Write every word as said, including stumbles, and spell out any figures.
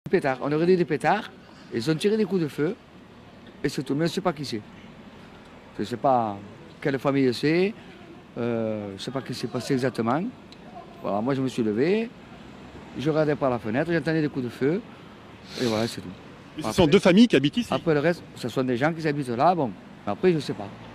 Pétards. On aurait dit des pétards, ils ont tiré des coups de feu, et c'est tout. Mais je ne sais pas qui c'est. Je ne sais pas quelle famille c'est, euh, je ne sais pas ce qui s'est passé exactement. Voilà, moi je me suis levé, je regardais par la fenêtre, j'entendais des coups de feu, et voilà, c'est tout. Mais ce sont deux familles qui habitent ici. Après le reste, ce sont des gens qui habitent là, bon, après je ne sais pas.